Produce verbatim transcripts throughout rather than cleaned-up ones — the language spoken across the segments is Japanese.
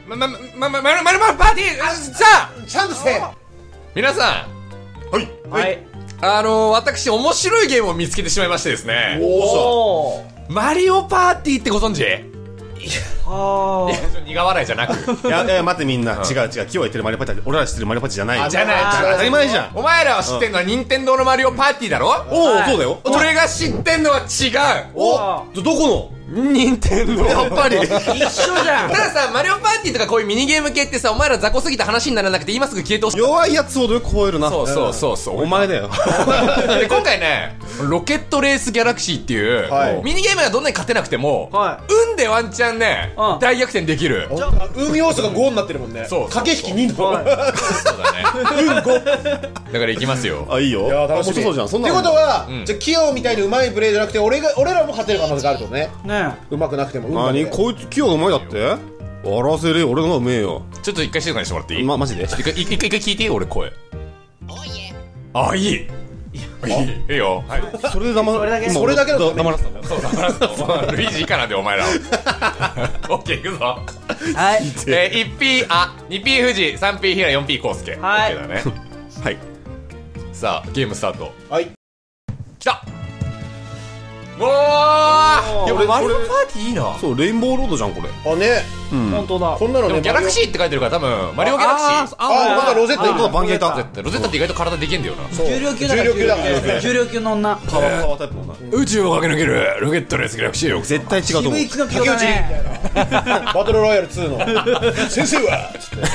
ま、ま、ま、ま、まるまるまるパーティー、あ、さあちゃんとせえ。 皆さはい。 はい。 ん、あのー、私面白いゲームを見つけてしまいましてですね。 おー。 マリオパーティーってご存知？ はー。苦笑いじゃなく。 いや、いや、待ってみんな。違う違う。今日は言ってるマリオパーティー、俺ら知ってるマリオパーティーじゃないよ。 じゃない。 当たり前じゃん。 お前らは知ってんのは任天堂のマリオパーティーだろ？ おお、そうだよ。 俺が知ってんのは違う。 お、どこの？ 任天堂。 やっぱり。 一緒じゃん。 たださ、マリオパーティーとかこういうミニゲーム系ってさ、お前ら雑魚すぎた話にならなくて今すぐ消えてほしい。 弱いやつほどよく超えるな。 そうそうそうそう。 お前だよ。 で今回ね、ロケットレースギャラクシーっていう、 はい、 ミニゲームがどんなに勝てなくても、 はい、 運でワンチャンね、 うん、 大逆転できる。 運要素がごになってるもんね。 そう。 駆け引きにの。 そうだね。運ご。だから行きますよ。 あ、いいよ。 いや、楽しみ。 そうじゃん。そんなってことは、 うん、 じゃあ、キヨみたいに上手いプレイじゃなくて、俺が、俺らも勝てる可能性があるってことね。 ねえ。上手くなくても。 何こいつ、キヨが上手いだって笑わせるよ。俺の方がうめえよ。 ちょっと一回静かにしてもらっていい？ ま、マジで一回、一回、一回聞いてよ、俺声。あ、いい。いい。いいよ。はい。 それで黙それだけそれだけだと黙らせたんだよ。 そう、黙らせた。ルイージ以下なんで、お前ら。オッケー、行くぞ。 はい。 えー、いちピー、あ、にピー富士、さんピー平、よんピーコウスケ。 はい OK だね。 はい。 さあ、ゲームスタート。 はい。 来た。おー、やっぱ俺マリオパーティーいいな。 そう、レインボーロードじゃん、これ。 あ、ね。 本当だ。 こんなのね。 でもギャラクシーって書いてるから多分マリオギャラクシー。 あ、まだロゼットいる。 本当だ、バンゲータ。 ロゼッタって意外と体できんだよな。 重量級だから。 重量級だから重量級の女。 パワー、パワータイプのな。 宇宙を駆け抜けるロケットレースギャラクシーよ。 絶対違うと思う。 渋い企画だね。 バトルロイヤルツーの。先生はつって。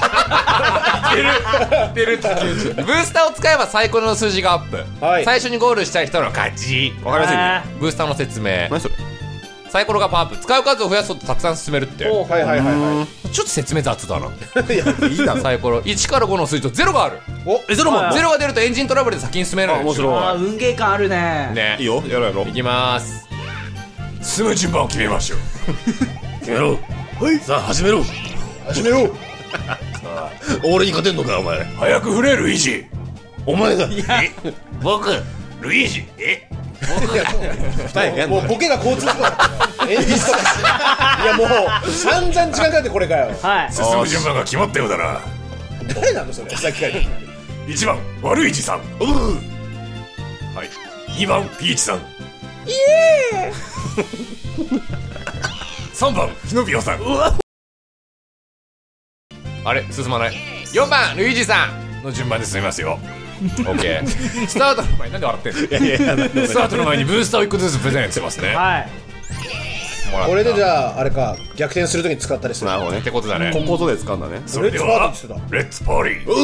出る竹内。ブースターを使えばサイコロの数字がアップ。 はい最初にゴールした人の勝ち。 わかりやすいね。 ブースターの説明。 何それ？ サイコロがパワーアップ。使う数を増やすとたくさん進めるって。 おはいはいはいはちょっと説明雑だな。 いや、いいだろ。 サイコロいちからごの数字とゼロがある。 い。お、 え、ゼロマンゼロが出るとエンジントラブルで先に進められる。 あ面白いあー、運ゲー感あるね。 ね。 いいよ、やろうやろう。 いきまーす。進む順番を決めましょう。 決めろ。はい。さあ、始めろ。 始めろ。 俺に勝てんのか、お前。 早く振れルイージ。 お前が。 え僕ルイージ。えもうボケが交通事故だったよ。演説とかしていやもう散々時間かけてこれかよ。 はい。 進む順番が決まったようだな。 誰なのそれ。さっきからいちばん悪いじさん。はい。にばんピーチさん。イエーイさんばんキノピオさん。あれ進まない。よんばんルイージさんの順番で進みますよ。オッケー。スタートの前になんで笑ってんの？ いやいやいや、 スタートの前にブースターをいっこずつプレゼントしてますね。 はい。 もらったこれでじゃああれか逆転するときに使ったりする。 なるほどね。 ってことだね。 こことで使うんだね。 それではレッツパーリー。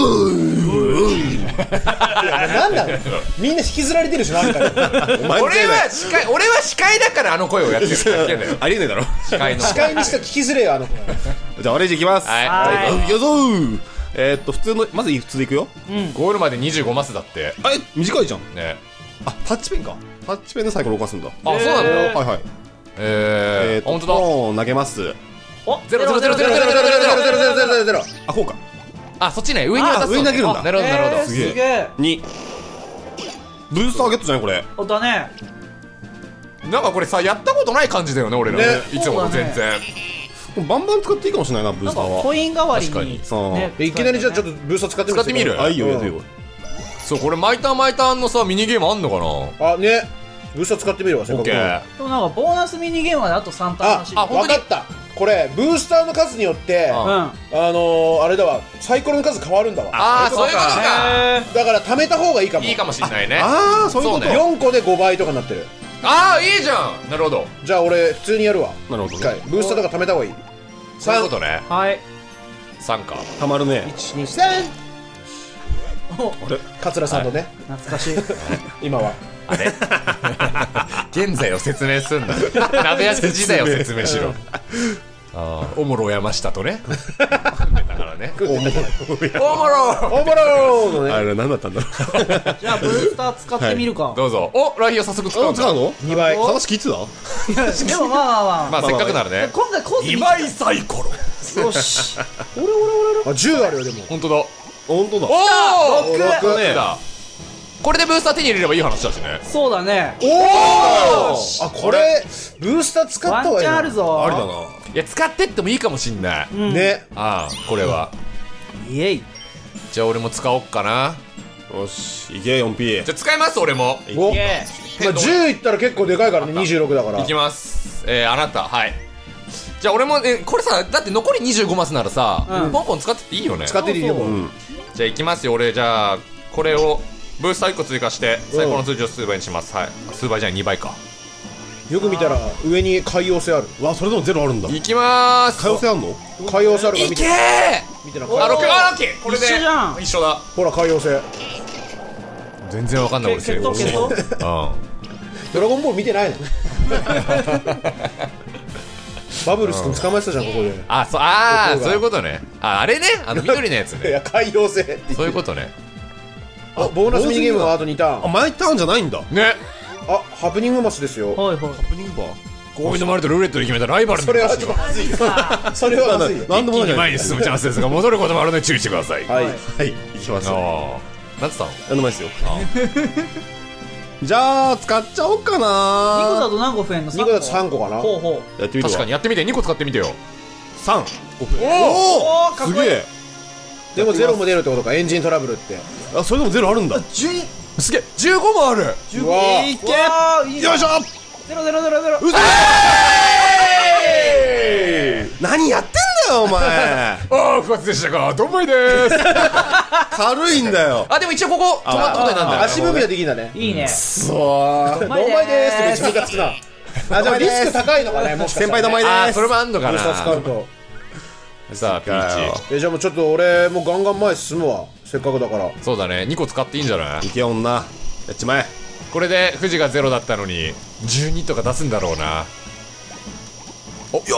なんなのみんな引きずられてるしなんかお前俺は司会俺は司会だからあの声をやってるだけだよ。 ありえねえだろ。 司会の司会にしたら聞きづれよあの子。 じゃあ、俺じいきます。 はいはいよぞー。えーっと、普通の、まず普通でいくよ。 ゴールまでにじゅうごマスだってあれ短いじゃん。 ね。 あ、タッチペンか。タッチペンでサイコロ動かすんだ。 あ、そうなんだ。 はいはい。えーっと、 えー、本当だ。 ポーン投げます。 お、 ゼロゼロゼロゼロゼロゼロゼロゼロゼロゼロゼロゼロゼロ。 あ、こうか。 あ、そっちね、上に渡すの。 あ上に投げるんだあなるほどなるほど。 えーすげえ。 に。ブースターゲットじゃないこれ。 おだね。 なんかこれさ、やったことない感じだよね、俺らね。いつもと全然。 バンバン使っていいかもしれないな、ブーなんかスターは。 コイン代わりに。 確かにそうねいきなりじゃあちょっとブースター使ってみ使ってみるあ、いいよ、いいよ、 うんいいよ。 そう、これマイターマイターのさ、ミニゲームあんのかな？ あねブースター使ってみるわせっかく。 オッケー。 でもなんかボーナスミニゲームまであとさんターンあらしい。 あほんとにわかった。これブースターの数によってあうん。 あのーあれだわサイコロの数変わるんだわ。 あー、そういうことか。 へだから貯めた方がいいかも。 いいかもしんないね。 あー、そういうこと。 そうねよんこでごばいとかになってる。 あー、いいじゃん。なるほど。 じゃあ俺普通にやるわ。 なるほど一回ね。 ブースターとか貯めた方がいい。 そういうことね。 ーはい。 さんか。 たまるね。 いちにさん。 お、 桂さんのね懐かしい。 今はあれ現在を説明すんだ。鍋焼き時代を説明しろ。ああ、おもろ山下とね。だからね。 おもろおもろおもろーのねあれ、何だったんだろう。 じゃあブースター使ってみるか。 どうぞ。お、ライヒを早速使うんあ、 だ。 使うのにばい。 話聞いてたでもまあまあまあ。 まあ、せっかくならね。 今回コースにばいサイコロ。 よし。 あじゅうあるよでも。 ほんとだ。 本当だ。 おーろくねだ。 これでブースター手に入れればいい話だしね。 そうだね。 おおあ、これブースター使ったワン方がいいな。 チャンあるぞ。 ありだな。 いや使ってってもいいかもしんない。 ね。 ああこれはイエイ。 じゃあ俺も使おっかな。 よし、いけ よんピー。 じゃあ使います俺も。 お、 イエまあじゅういったら結構でかいからね。にじゅうろくだから。 いきます。えー、あなたはいじゃあ俺もえこれさだって残りにじゅうごマスならさ、 うんポンポン使ってっていいよね。 使っていいよ。 そうそううん。 じゃあいきますよ俺。じゃあこれをブースターいっこ追加して最高の数字を数倍にします。はい数倍じゃないにばいか。 よく見たら上に海洋性ある。 わ、それでもゼロあるんだ。 いきまーす。 可能性あんの？ 海洋性あるから見て。 いけー。 見てな。 あろくあラッキー。これで一緒じゃん一緒だ。 ほら海洋性。 全然わかんない俺血統血統。 うんドラゴンボール見てないの？バブルス君捕まえてたじゃんここで。 あそあーここがそういうことね。ああれねあの緑のやついね。 や海洋性って言ってそういうことね。 あ、ボーナスミニゲームはあとにターあ、 ン。 毎ターンじゃないんだ。 ねあ、ハプニングマスですよ。 はいはい。 ハプニングバー。 こういうのもあるとルーレットで決めたライバルのそれはちょっとまずいよ。それはまずいよ。 なんでもないじゃない前に進むチャンスですが戻ることもあるので注意してください。 はい。 はい、いきます。 ああなんつったの。 なんでもないですよ。じゃあ、使っちゃおうかにこだな。 と何個増えんの？ にこだとさんこかな。 ほうほう。 やってみるわ。 確かにやってみてにこ使ってみてよ。 さん。 おおーかっこいい。 すげえ。 でもゼロも出るってことか、エンジントラブルって。 あ、それでもゼロあるんだ。 じゅうに。 すげえじゅうごもある。 うわーいけー。いいねよいしょ。 ゼロゼロゼロゼロ。 何やってんだよ、お前。 ああ不発でしたか。どんまいでーす。 軽いんだよ。 あでも一応ここ止まったことになるんだよ。 足踏みはできんだね。 いいね。 そう。 どんまいでーすってめっちゃムカつくな。あ、でもリスク高いのかね、もしかしたらね。 先輩どんまいでーす。 あーそれもあんのかブースター使うな。 と。 さあピーチえ、じゃあもうちょっと俺もうガンガン前進むわ。せっかくだから。 そうだねにこ使っていいんじゃない。 いけよ女。やっちまえ。 これで富士がゼロだったのにじゅうにとか出すんだろうな。およ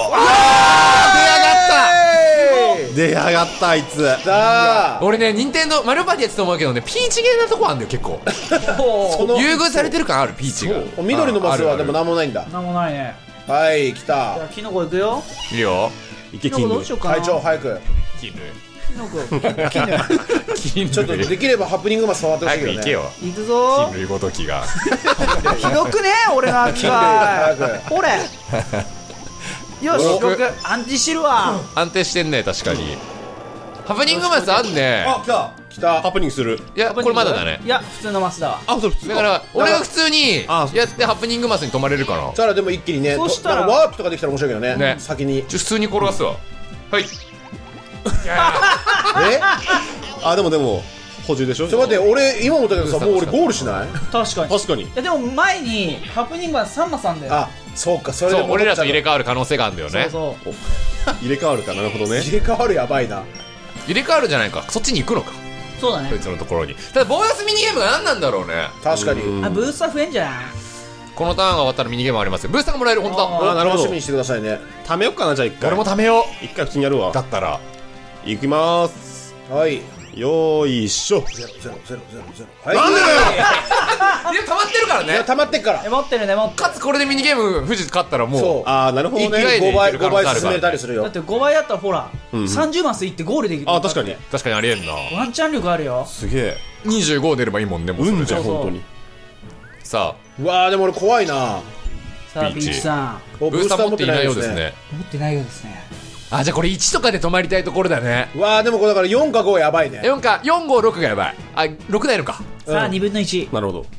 出やがった、あいつ。 さあ、 俺ね任天堂マリオパーティーやってたと思うけどねピーチゲーなとこあんだよ結構。 その優遇されてる感あるピーチが。 緑のマスはでもななんもないんだ。 なんもないね。 はい、来じたゃあ。キノコいくよ。 いいよ。 いけ、 キノコどうキング。 しようかな。 会長早く。 金類キノコ。キノコ。 金ちょっと類できればハプニングマス触ってほしいけどね。 早く行けよ。 いくぞ金類ごときが。 ー。ひどくね俺の扱い。 早く。 ほれ。よし、 僕僕安定してるわ。 安定してんね確かに。ハプニングマスあんね。 あ、来た。 来た。 ハプニングする。 いやこれまだだね。 いや普通のマスだわ。 あ、それ普通か。 だから俺が普通にあやってハプニングマスに止まれるかな。 したらでも一気にね、 そしたらとなんかワープとかできたら面白いけどね。 ね先に。 ちょ普通に転がすわ。はい。いやえ？ あ、でもでも、補充でしょ。 ちょっと待って、俺今思ったけどさ、もう俺ゴールしない？ 確かに。 確かに。 いやでも前にハプニングマスさんマスあんだよ。 あ、そうか、それでそう俺らと入れ替替わる可能性があるんだよね。 そうそう。 入れ替わるか、なるほどね。 入れ替わるやばいな。 入れ替わるじゃないか。そっちに行くのかそうだねこい。つのところに。ただボーナスミニゲームが何なんだろうね。 確かに。 うんあブースター増えんじゃない？ このターンが終わったらミニゲームありますよ。ブースターがもらえる本当あだ。 あ、なるほど楽しみ。にしてくださいね。 貯めよっかな、じゃあ一回。 俺も貯めよ一回普通にやるわう。だ。ったらいきまーす。 はい。 よーいしょ。 ゼロゼロゼロゼロゼロ。はい。 なんでだよ。 いや溜まってるからいやね。 溜まってっからえ。持ってるね持ってかつこれでミニゲーム富士勝ったらもうそう。 あー、なるほど一気ね。 回でにごばいいけるご可能性あるからばい進めたりするよる。だってごばいだったらほらうんさんじゅうマスいってゴールできる。 あ、確かに。 確かにありえんな。 ワンチャン力あるよ。 すげえ。 にじゅうご出ればいいもんねもうそれうんじゃん、 そうそう本当に。 さうわーでも俺怖いな。 さあピーチピーチさんあブースター持っていないようですね。 持ってないようですね。 あじゃあこれいちとかで止まりたいところだね。 うわーでもこれだからよんかごやばいね。 よんかよんごろくがやばい。あろくないのか。 さあにぶんのいち。 なるほど。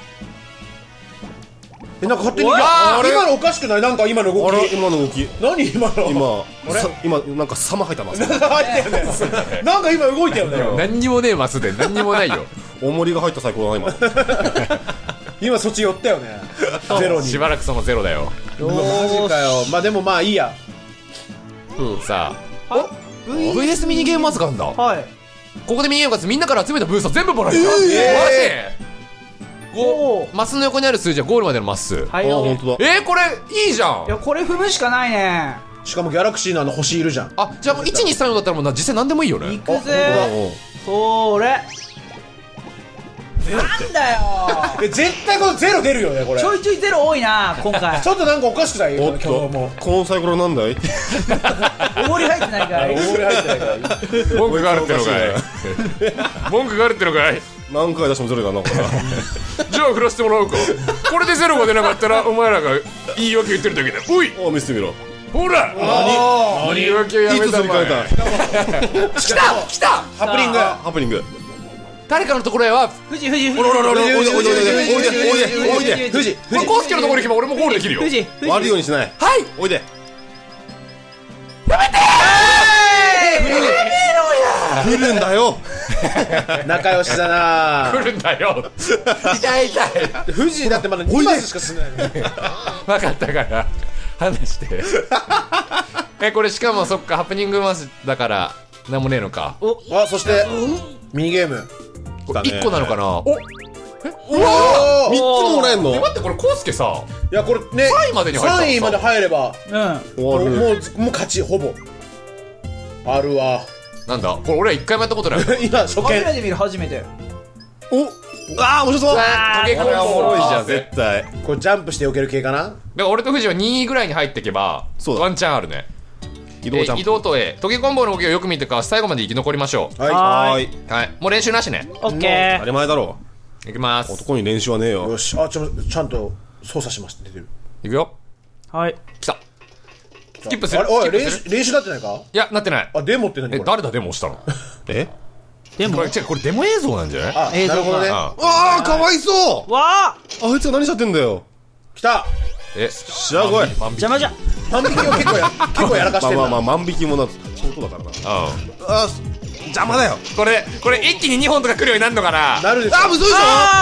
え、なんか勝手に。 うわーああれ今のおかしくない？なんか今の動あれき。 今の動き。 何今の？ 今、さ今、なんか様入ったな。 入ったよね。なんか今動いたよね。 何にもねえマスで何にもないよ。 重りが入った最高だな、今。 今そっち寄ったよね。ゼロに。 しばらくそのゼロだよ。 うわマジかよ。まあでもまあいいや。 さあはブイエス ミニゲームマスがあるんだ。 はい。 ここでミニゲームがみんなから集めたブースター全部もらえた。マジおマスの横にある数字はゴールまでのマス数。 あ、 はいよ。 本当だ。 えー、これいいじゃん。 いやこれ踏むしかないね。 しかもギャラクシーのあの星いるじゃん。 あじゃあもういちにさんよんだったらもうな実際何でもいいよね。 いくぜ。それ。なんだよ。 え、絶対このゼロ出るよねこれ。 ちょいちょいゼロ多いな今回。 ちょっとなんかおかしくない？今おっと日も。 このサイコロなんだい。 おごり入ってないかい。 俺入ってないから。 文句があるってのかい。文句があるってのかい。 何回出してもゼロだなこれじゃあ振らせてもらおうか。これでゼロが出なかったらお前らが言い訳言ってるだけだ。おいお見せてみろ。 ほら何言い訳やいめたまつすり替ええ。 た。 来た来た。 ハプニング。 ハプニング。 誰かのところへは富士富士富士おいでおいでおいでおいでおいでおいで。 富士これコウスケのところに行けば俺もゴールできるよ。 富士富士悪いようにしない。 はいおいで。来るんだよ。 仲良しだな。 来るんだよ。痛い痛い。 富士だってまだにマスしか進んでない。 分かったから話して。えこれしかもそっかハプニングマスだからなんもねえのか。 あ、そしてミニゲーム。 これいっこなのかな。おうわみっつももらえんの。 え待ってこれコウスケさいやこれねさんいまでに入ったのささんいまで入ればうんもう終わる。 もうもう勝ちほぼあるわ。 なんだこれ俺は一回もやったことない。 今初初め見。 て見る初めておああ面白そう。 トゲコンボこれはおもろいじゃん絶絶対。 これジャンプして避ける系かな。 だから俺と藤はにいぐらいに入っていけばそうだワンチャンあるね。 移動ジャンプ。 え移動と A トゲコンボの動きをよく見てから最後まで生き残りましょはい。 はーい。 う。はいもう練習なしね。 オッケ当たーり前だろいきます。 男に練習はねえよ。 よし、あ、ちょちゃんと操作しますって出てる。 いくよ。 はい来た。スキップするあれ、おい、 スキップする練習練習なってないか。 いやなってない。 あ、デモって何これ。 え誰だデモ押したの。 えでもこれ違うこれデモ映像なんじゃない。 あ、 映像なるほどね。 あああかわいそう。 わああいつが何しちゃってんだよ。 来た。 えしゃあ来い。 万引き邪魔じゃ万引きを結構や結構やらかしてるな。 まあまあまあ万引きもな相当だからな。 うんあ邪魔だよ。 これこれ一気ににほんとか来るようになるのかな。 なるでしょ。 あ嘘でしょ。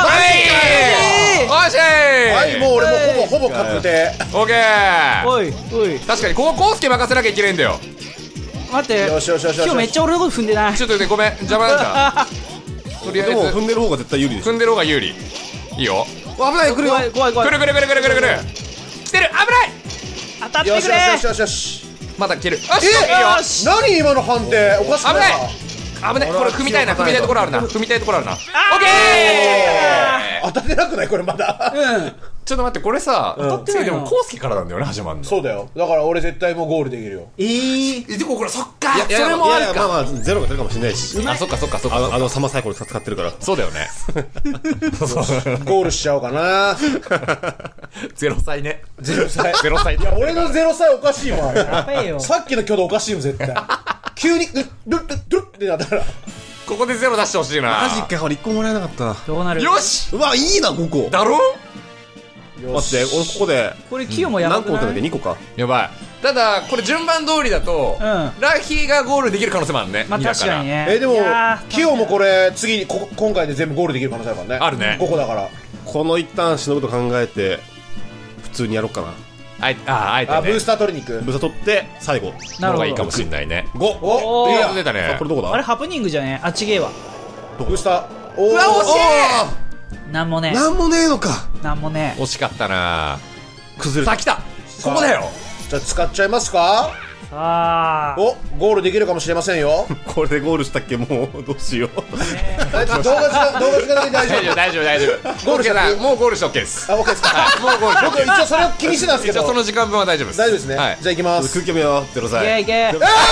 はいおしいはい、もう俺もほぼほぼ確定。 オッケー。 おいおい確かにここコウスケ任せなきゃいけないんだよ。 待ってよしよしよしよし。 今日めっちゃ俺のこと踏んでないちょっとねごめん邪魔なんだ。とりあえでもず踏んでる方が絶対有利でしょ。 踏んでる方が有利。いいよ。 危ない来るよ。 怖い怖い怖いくるくるくるくるくるくる来てる危ない。 当たってくれよしよしよしよしよし。 まだ来てる。よしいいえ、 よ。 よし何今の判定おかしくないか。 危ないこれ踏みたいな踏みたいところあるな踏みたいところあるな。オッケー。 当たってなくないこれまだ。 うんちょっと待ってこれさってないの次でもコウスケからなんだよね始まるの。 そうだよ。だから俺絶対もうゴールできるよ。 えーえでもこれそっかいやいやそれもあるいやいやまあか。 まあゼロが出るかもしれないし。 あそっかそっかそっかあのあのサマーサイコロ使ってるから。 そうだよね。 ゴールしちゃおうかな。 ゼロ歳ね。 ゼロ歳。 ゼロ歳。 いや俺のゼロ歳おかしいもん。 やべえよさっきの挙動おかしいもん絶対。急にドゥッドゥッドゥッってなったら。 ここでゼロ出してほしいな。 マジか俺一個もらえなかったな。 どうなるよしうわいいなここ。 だろ。 待って俺ここでこれキヨもやばくない何個打ったんだっけにこか。 やばい。ただこれ順番通りだとうんラヒがゴールできる可能性もあるね。 まあにだら確かにねえでもいやーキヨもこれ次にこ今回で全部ゴールできる可能性あるからね。 あるねここだから。 この一旦忍ぶと考えて普通にやろうかな。 あえああえてね。 あ、ブースター取りに行く。 ブースター取って最後なるほどの方がいいかもしんないね。 ご。 おいいやおー出たねこれどこだ。 あれハプニングじゃねあちげえわブースター。おーうわ惜しいなんもねなんもねえのか。 なんもね惜しかったな。 崩れた。 さあ来たここだよ。 じゃあ使っちゃいますか。 さあお、ゴールできるかもしれませんよ。 これでゴールしたっけもうどうしよう。 え動画時間動画時間だけ大丈大丈夫大丈夫大丈夫。 ゴールしたオッケーだもうゴールして OK です。 夫。あ、オッケーですか。 はいもうゴールして OK 僕一応それを気にしてたんですけ一応ど。 その時間分は大丈夫です。 大丈夫ですね。 はいじゃあ行きます。 空気読めよゼロいけ歳。 いけ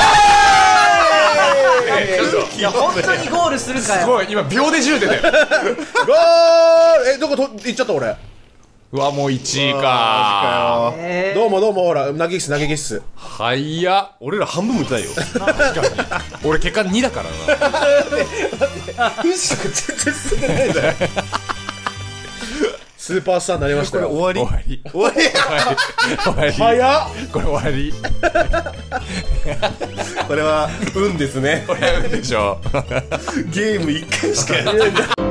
えちょっといや本当にゴールするかよすごい今秒でじゅう出てる。 ゴール。え、どこと行っちゃった俺。 うわもういちいか。 か。 えどうもどうもほら投げキッス投げキッス。 はいや。 俺ら半分もいってないよ。 俺結果にだからな。 フシ君全然進んでないんだよ。スーパースターになりましたよ。 これ終わり。 終わり終わり。 終わり。 早っ。 これ終わり。 これは運ですね。 これは運でしょ。 ゲーム一回しかやってない。